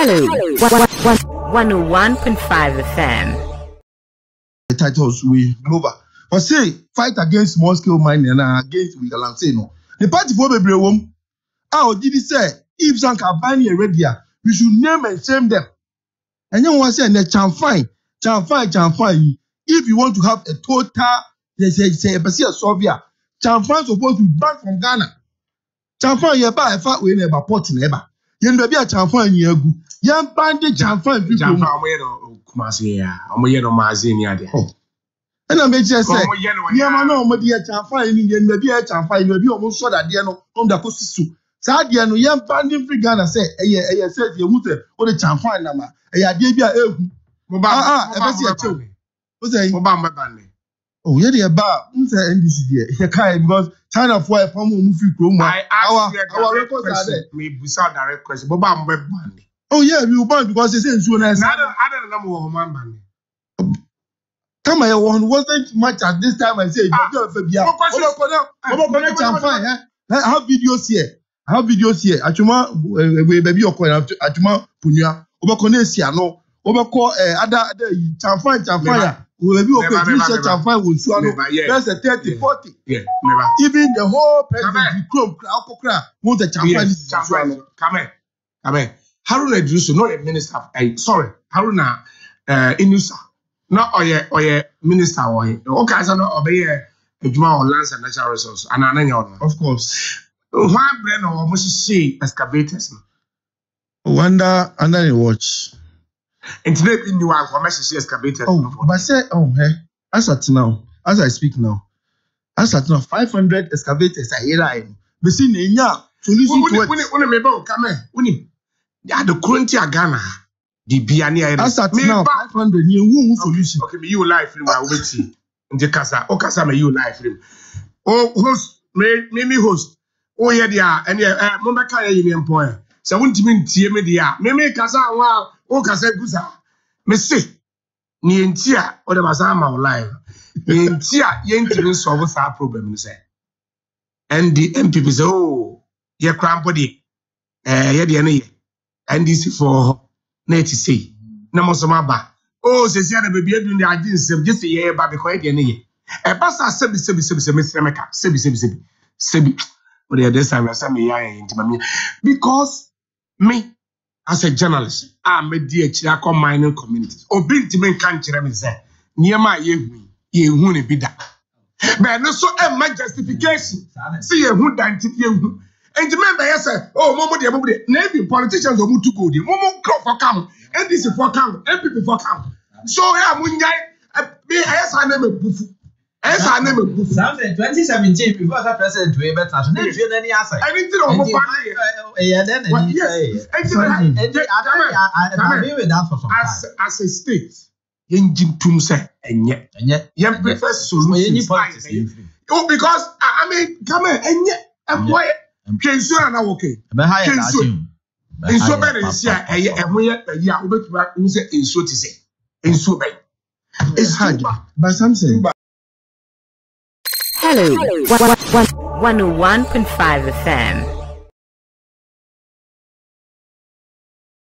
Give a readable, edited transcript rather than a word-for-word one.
Hello, 101.5 FM. The titles we over. But say fight against small scale mining and against we Galamsey no. The party for the wom. How did he say if some Cabani already we should name and shame them. And then one say the Chanfan. If you want to have a total, they say a Soviet. Chanfan supposed to be back from Ghana. Chanfan ye ba efa we never port never. Yen be a Chanfan ye gu. Yan bande Chanfan people. Chanfan we no Kumasi ya. Omo ye no mazini ade. And I make just say, yeah, man, no, my dear Chanfan, Indian, maybe a Chanfan, maybe almost so that dear no on the Cosisu. Sadia no young banding free Ghana say, eh, said you would or the Chanfan nama. Eh, dear, ever see a choke. What's a Obama bandy? Oh, yeah, dear bar, NDC dear. Because China for a form of movie room. Our records are there. Maybe without direct question, Bobam bandy. Oh, yeah, we ban because they say soon as I don't know what man bandy. Come here, one wasn't much at this time. I say, I have videos here. I have videos here. Achuma, we baby or coin. Achuma punya. Obakonesia no. Obako other Chanfan. We baby or coin. Chanfan will swallow. That's a 30-40. Yeah, never. Even the whole president, Krokra, wants a Chanfan. Come here. Haruna Idrisu, not a minister. Sorry, Haruna Inusa. No, or minister, or okay, so no obey a Juma or lands and natural resources, and an of course. Why Brenner or must see excavators? Wonder under the watch. Internet in you are commercial excavators. Oh, but say, as at now, as I speak now, as at now, 500 excavators are here. We see Nenya solution to it. Come here, yeah, the currency of Ghana. The Biania as at now 500 new solution. Okay, me you live film I wait see. Nje kasa, o kasa me you live film. Oh host, me host. Oh yeah dia, and yeah, mo be kan ye point. Se wontimi ntie me dia. Me kasa anwa, o kasa gusa. Me say, ni entia, o de basa ma live. Ni entia, ye ntimi solve sa problem ni say. And the MPP say, oh, ye crampo di. Ye dia ne ye. NDC for net say na mosoma ba oh se sia na baby adu ni agin sem je se ye ba be ko e de ne ye e ba sa sebi me sremeka sebi but the this time I say me yan intima because me as a journalist me di akira ko mining communities obi ntime kan kire me say niema ye hu ne bi da but no so e ma justification see ye hu dan ti ye hu. And remember, yes, sir. Oh, Momo, maybe politicians are to go. Momo crop for come, NDC for come, MPP for come. So, yeah, I name a boof. As I name a boof. 2017, before that president, we better not do any answer. I didn't know what as a state, Yengin Tumse, and yet, Yem prefers solution. Oh, because I mean, come here, and yet, and why? Kensu na okay. Kensu be na sia ehun ye ya obetuma nse ensu ti se. Ensu be. It's hard. But something. Hello, 101.5 FM.